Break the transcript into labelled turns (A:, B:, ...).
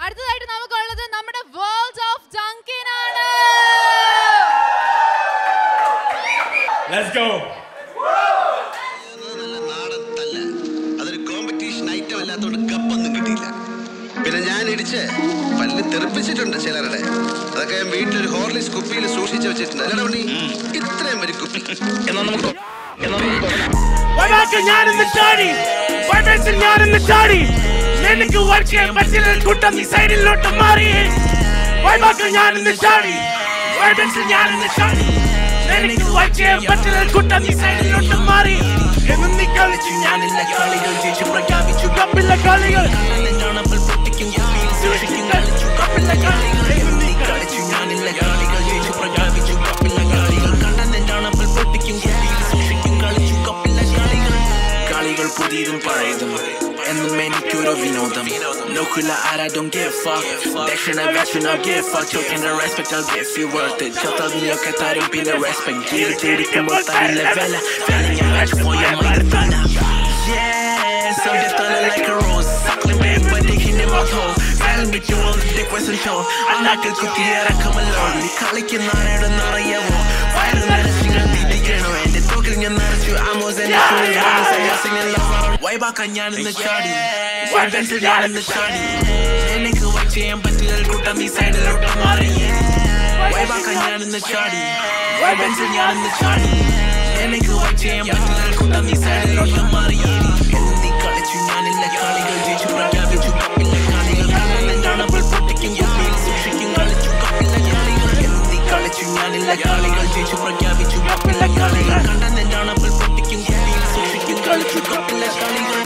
A: അടുത്തതായിട്ട് നമുക്കുള്ളത് നമ്മുടെ വേൾഡ് ഓഫ് ഡങ്കിൻ ആണ്.
B: Let's go.
C: അതൊരു കോമ്പറ്റീഷൻ ഐറ്റം അല്ലാത്തോണ്ട് കപ്പൊന്നും കിട്ടിയില്ല. പിന്നെ ഞാൻ ഇടിച്ച് പല്ല് തെറിപ്പിച്ചിട്ടുണ്ട് ചിലരുടെ. അതൊക്കെ ഞാൻ വീട്ടിലൊരു ഹോർലിക്സ് കുപ്പിയിൽ സൂക്ഷിച്ചു വെച്ചിട്ടുണ്ട്. അല്ലടാ ഉണ്ണി, ഇത്രയും ഒരു കുപ്പി.
B: എനിക്ക് വർക്കാൻ പറ്റില്ല കൂട്ടം നീ സൈഡിലോട്ട് മാറി. എനിക്ക് വർക്കാൻ പറ്റില്ല കൂട്ടം നീ സൈഡിലോട്ട് മാറി. എന്നും നീ കളിച്ചു ഞാനില്ല കളികൾ ജയിച്ചു പ്രഖ്യാപിച്ചു കപ്പില്ല കളികൾ. കളിച്ചു കപ്പില്ല കളികൾ. എന്നും നീ കളിച്ചു ഞാനില്ല കളികൾ ജയിച്ചു പ്രഖ്യാപിച്ചു കപ്പില്ല കളികൾ. കണ്ടെന്നാണപ്പോൾ പൊട്ടിക്കും സൂക്ഷിക്കും കളിച്ചു കപ്പില്ല കളികൾ. കളികൾ പുതിയതും പഴയതും എന്നും എനിക്കൊരു വിനോദം. നോക്കില്ല ആരാ don't give a fuck. ദക്ഷിണ വെച്ചിന give fuck. ചോദിക്കേണ്ട respect I'll give you worth it. ചോത്താൽ നീയൊക്കെ തരും പിന്നെ respect. ജീവിച്ചിരിക്കുമ്പോൾ തരില്ല വില. ഞാൻ വെച്ച് പോയ മൈതല. Yeah, so just thought like a rose. Suckling back but taking them out hole. Telling me you want the dick wasn't show. അന്നാക്കിൽ കുത്തിയിറക്കമല്ലോ. നീ കളിക്കുന്ന ആരോട് നിറയവോ. വയറ് നിറച്ചിങ്ങനെ തിരികണോ. എന്റെ തോക്കിൽ ഞാൻ നിറച്ചു ആമോസ് വൈബാക്കാൻ ഞാനിന്ന് ചാടി. വൈബൻസിൽ ഞാനിന്ന് ചാടി. എനിക്ക് വൈബ് ചെയ്യാൻ പറ്റില്ല കൂട്ടം നീ സൈഡിലോട്ട് മാറി. വൈബാക്കാൻ ഞാനിന്ന് ചാടി. വൈബൻസിൽ ഞാനിന്ന് ചാടി. എനിക്ക് വൈബ് ചെയ്യാൻ പറ്റില്ല കൂട്ടം നീ സൈഡിലോട്ട് മാറി. എന്നും നീ കളിച്ചു ഞാനില്ല കളികൾ ജയിച്ചു പ്രഖ്യാപിച്ചു കപ്പില്ല കളികൾ. കണ്ണെന്നാണപ്പോൾ പൊട്ടിക്കും കുപ്പിയിൽ സൂക്ഷിക്കും കളിച്ചു കപ്പില്ല കളികൾ. എന്നും നീ കളിച്ചു ഞാനില്ല കളികൾ ജയിച്ചു പ്രഖ്യാപിച്ചു കപ്പില്ല കളികൾ. കണ്ണെന്നാണപ്പോൾ പൊട്ടിക്കും കുപ്പിയിൽ സൂക്ഷിക്കും കളിച്ചു കപ്പില്ല കളികൾ.